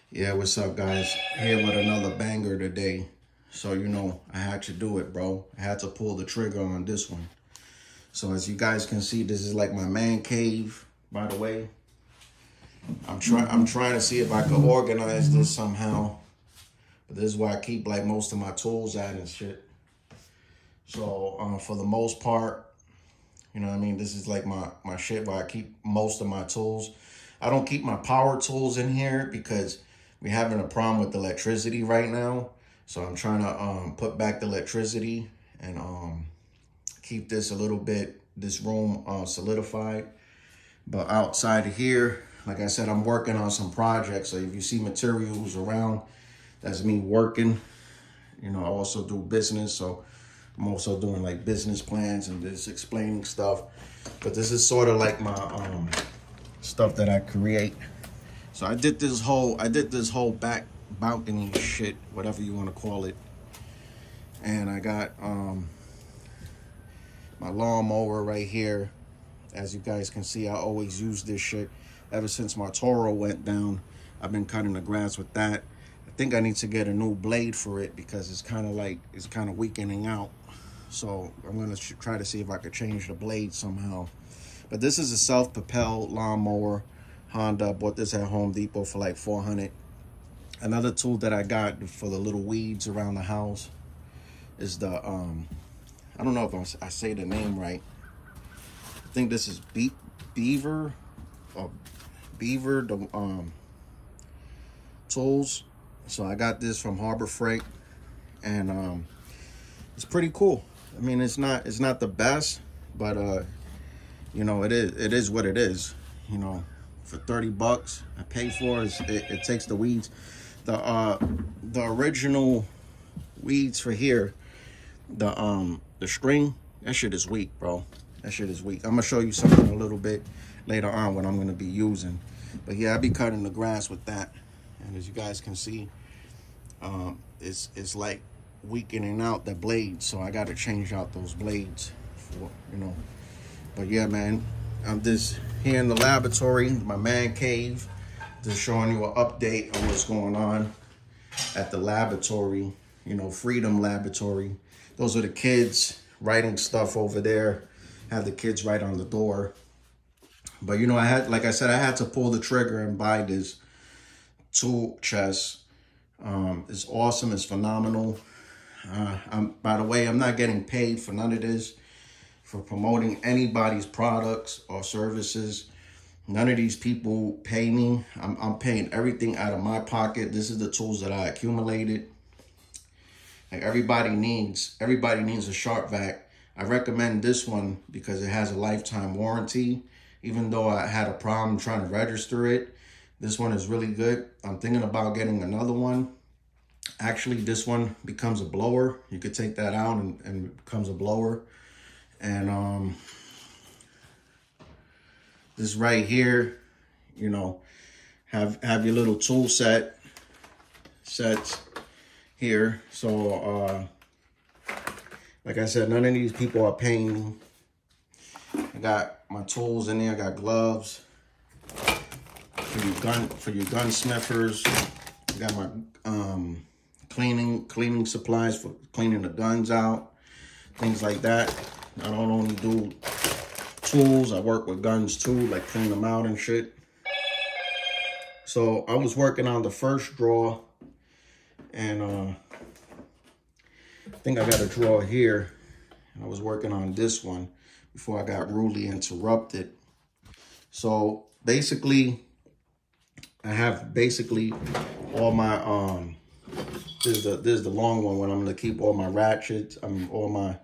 Yeah, what's up, guys? Here with another banger today. So, I had to do it, bro. I had to pull the trigger on this one. So, as you guys can see, this is like my man cave, by the way. I'm trying to see if I can organize this somehow. But this is where I keep like most of my tools at and shit. So, for the most part, you know what I mean? This is like my shit where I keep most of my tools. I don't keep my power tools in here because we're having a problem with electricity right now. So I'm trying to put back the electricity and keep this a little bit, this room solidified. But outside of here, like I said, I'm working on some projects. So if you see materials around, that's me working. I also do business. So I'm also doing like business plans and just explaining stuff. But this is sort of like my stuff that I create. So I did this whole back balcony shit, whatever you want to call it. And I got my lawnmower right here. As you guys can see, I always use this shit. Ever since my Toro went down, I've been cutting the grass with that. I think I need to get a new blade for it because it's kind of weakening out. So I'm gonna try to see if I could change the blade somehow. But this is a self-propelled lawnmower. Honda. Bought this at Home Depot for like $400. Another tool that I got for the little weeds around the house is the I don't know if I say the name right. I think this is Beaver the tools. So I got this from Harbor Freight, and it's pretty cool. I mean, it's not the best, but it is what it is. For $30 I pay for it takes the weeds. The original weeds for here, the string, that shit is weak, bro. That shit is weak. I'm gonna show you something a little bit later on what I'm gonna be using. But yeah, I be cutting the grass with that. And as you guys can see, it's like weakening out the blades. So I gotta change out those blades for, But yeah, man, I'm just here in the laboratory, my man cave, just showing you an update on what's going on at the laboratory, Freedom Laboratory. Those are the kids writing stuff over there. Have the kids write on the door. But I had to pull the trigger and buy this tool chest. It's awesome, it's phenomenal. By the way, I'm not getting paid for none of this, for promoting anybody's products or services. None of these people pay me. I'm paying everything out of my pocket. This is the tools that I accumulated. Like everybody needs a Sharp Vac. I recommend this one because it has a lifetime warranty. Even though I had a problem trying to register it, this one is really good. I'm thinking about getting another one. Actually, this one becomes a blower. You could take that out and it becomes a blower. And this right here, have your little tool sets here. So like I said, none of these people are paying me. I got my tools in there. I got gloves for your gunsmithers. I got my cleaning supplies for cleaning the guns out, things like that. I don't only do tools, I work with guns too, like clean them out and shit. So I was working on the first drawer, and I think I got a drawer here. I was working on this one before I got rudely interrupted. So basically, I have all my this is the long one when I'm gonna keep all my ratchets, all my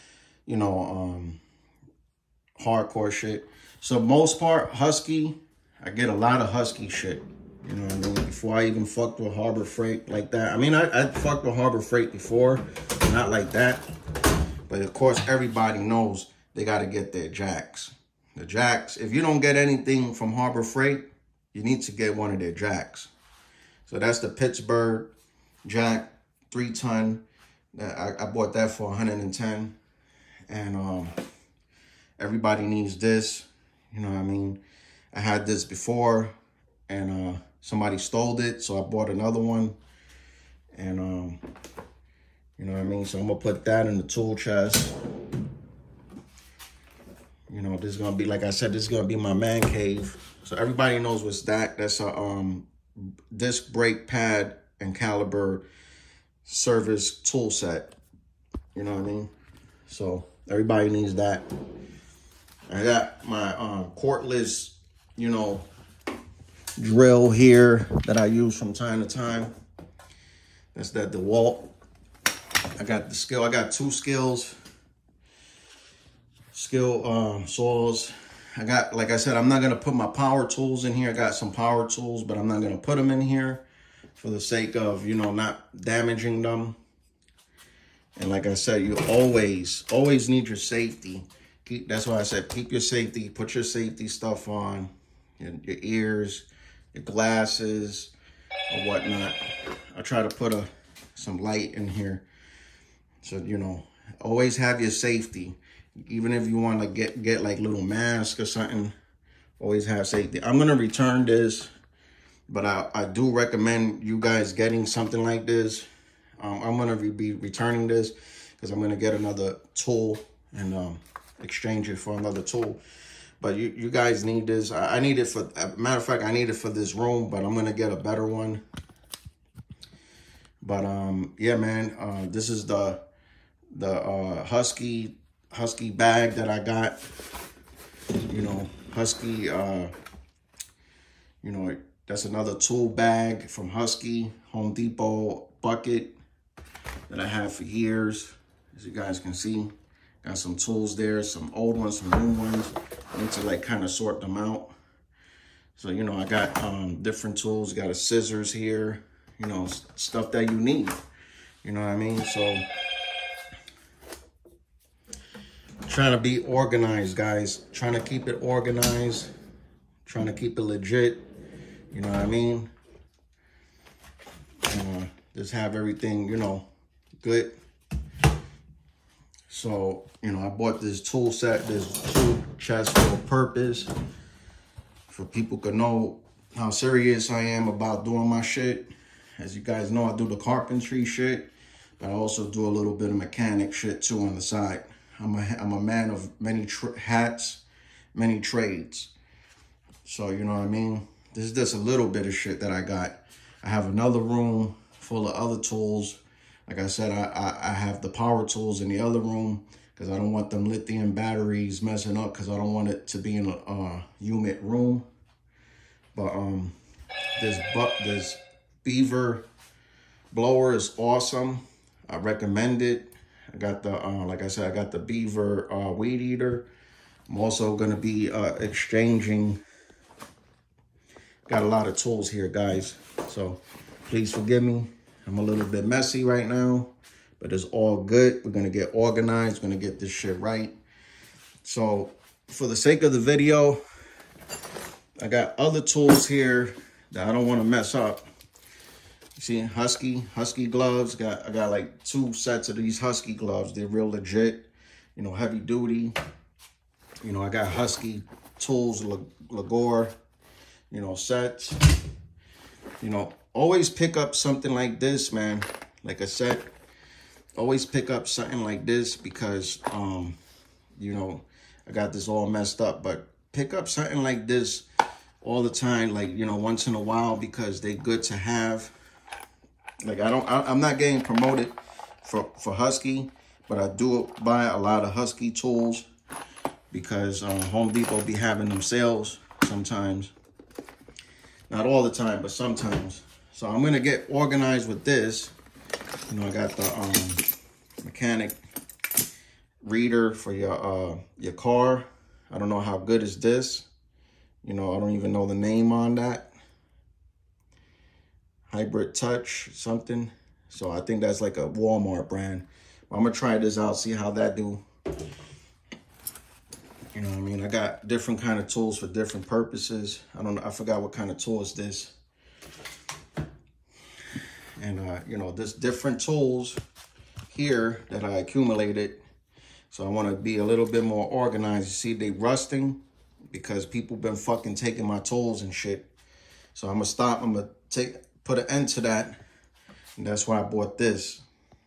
hardcore shit. So most part Husky, I get a lot of Husky shit. Before I even fucked with Harbor Freight like that. I mean, I fucked with Harbor Freight before, not like that. But of course, everybody knows they got to get their jacks. The jacks, if you don't get anything from Harbor Freight, you need to get one of their jacks. So that's the Pittsburgh jack, 3-ton. I bought that for $110. And everybody needs this. I had this before, and somebody stole it, so I bought another one. And you know what I mean? So I'm gonna put that in the tool chest. You know, this is gonna be, like I said, this is gonna be my man cave. So everybody knows what's that. That's a disc brake pad and caliber service tool set. You know what I mean? So everybody needs that. I got my cordless, you know, drill here that I use from time to time. That's that DeWalt. I got the skill. I got 2 skills. Saws. I got, like I said, I'm not gonna put my power tools in here. I got some power tools, but I'm not gonna put them in here for the sake of, you know, not damaging them. And like I said, you always need your safety. That's why I said keep your safety. Put your safety stuff on, your ears, your glasses, or whatnot. I try to put some light in here, so you know, always have your safety. Even if you want to get like little mask or something, always have safety. I'm gonna return this, but I do recommend you guys getting something like this. I'm gonna be returning this because I'm gonna get another tool and exchange it for another tool. But you guys need this. I need it for, matter of fact, I need it for this room, but I'm gonna get a better one. But yeah, man, this is the Husky bag that I got. You know, Husky, you know, that's another tool bag from Husky. Home Depot bucket that I have for years. As you guys can see, got some tools there, some old ones, some new ones. I need to like kind of sort them out. So, you know, I got different tools. Got a scissors here, you know, stuff that you need. You know what I mean? So, trying to be organized, guys. Trying to keep it organized. Trying to keep it legit. You know what I mean? Just have everything, you know, good. So, you know, I bought this tool set, this tool chest for a purpose. For people to know how serious I am about doing my shit. As you guys know, I do the carpentry shit, but I also do a little bit of mechanic shit too on the side. I'm a man of many hats, many trades. So, you know what I mean? This is just a little bit of shit that I got. I have another room full of other tools. Like I said, I have the power tools in the other room because I don't want them lithium batteries messing up, because I don't want it to be in a humid room. But this Beaver blower is awesome. I recommend it. I got the, like I said, I got the Beaver weed eater. I'm also going to be exchanging. Got a lot of tools here, guys. So please forgive me. I'm a little bit messy right now, but it's all good. We're going to get organized. We're going to get this shit right. So for the sake of the video, I got other tools here that I don't want to mess up. You see, Husky gloves. I got like 2 sets of these Husky gloves. They're real legit, you know, heavy duty. You know, I got Husky tools, Lagor, you know, sets. You know, always pick up something like this, man. Like I said, always pick up something like this because, you know, I got this all messed up. But pick up something like this all the time, like, you know, once in a while, because they're good to have. Like, I'm not getting promoted for Husky, but I do buy a lot of Husky tools because Home Depot be having them sales sometimes. Not all the time, but sometimes. So I'm gonna get organized with this. You know, I got the mechanic reader for your car. I don't know how good is this. You know, I don't even know the name on that. Hybrid Touch something. So I think that's like a Walmart brand. I'm gonna try this out, see how that do. You know what I mean? I got different kind of tools for different purposes. I don't know, I forgot what kind of tool is this. And you know, there's different tools here that I accumulated. So I want to be a little bit more organized. You see, they rusting because people been fucking taking my tools and shit. So I'm gonna stop. I'm gonna put an end to that. And that's why I bought this.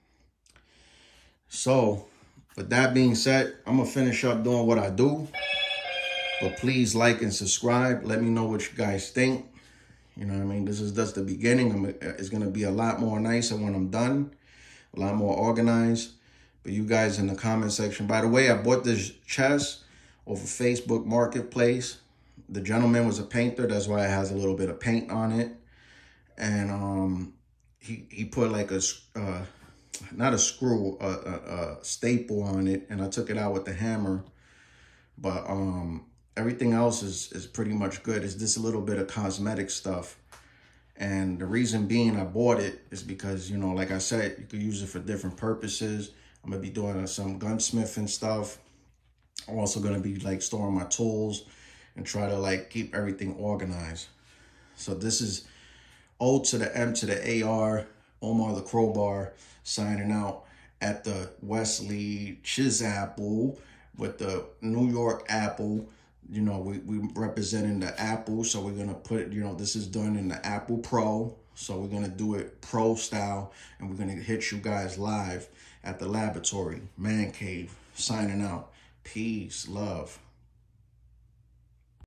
So with that being said, I'm gonna finish up doing what I do. But please like and subscribe. Let me know what you guys think. You know what I mean? This is just the beginning. It's gonna be a lot more nicer when I'm done. A lot more organized. But you guys in the comment section. By the way, I bought this chest over Facebook Marketplace. The gentleman was a painter. That's why it has a little bit of paint on it. And he put like a not a screw, a staple on it, and I took it out with the hammer. But everything else is pretty much good. It's just a little bit of cosmetic stuff. And the reason being I bought it is because, you know, like I said, you could use it for different purposes. I'm gonna be doing some gunsmithing stuff. I'm also gonna be like storing my tools and try to like keep everything organized. So this is O to the M to the AR, Omar the Crowbar, signing out at the Wesley Chisapple with the New York Apple. You know, we representing the Apple, so we're gonna put, you know, this is done in the Apple Pro, so we're gonna do it pro style, and we're gonna hit you guys live at the laboratory, man cave. Signing out. Peace, love.